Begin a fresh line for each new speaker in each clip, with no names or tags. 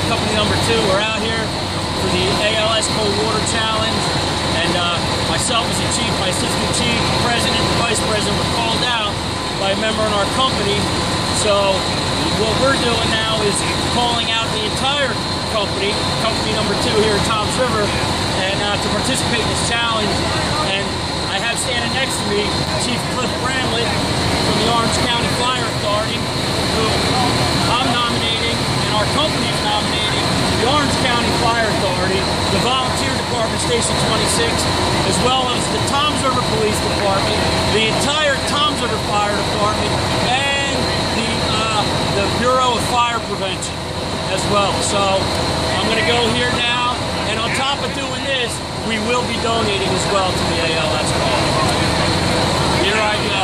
company number 2. We're out here for the ALS Cold Water Challenge, and myself as the chief, my assistant chief, president, and vice president were called out by a member in our company. So what we're doing now is calling out the entire company number 2 here at Toms River, and to participate in this challenge. And I have standing next to me Chief Cliff Bramlett from the Orange County Fire Authority, who I'm nominating, and our company is nominating the Orange County Fire Authority, the Volunteer Department Station 26, as well as the Toms River Police Department, the entire Toms River Fire Department, and the Bureau of Fire Prevention as well. So I'm going to go here now, and on top of doing this, we will be donating as well to the ALS cause. Here I go.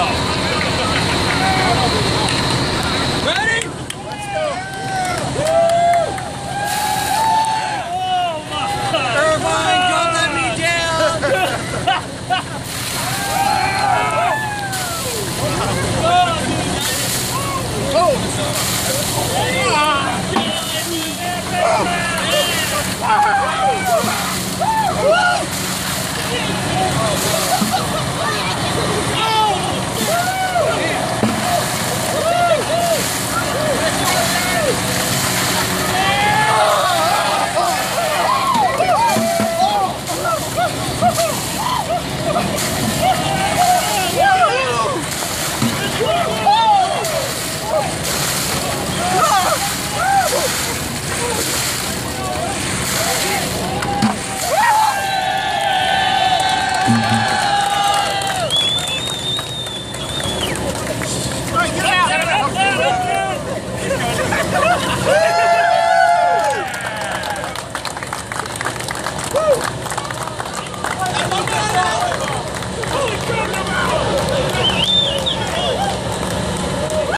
Ready? Let's go. Oh my God.
Irvine, don't let me down. Oh.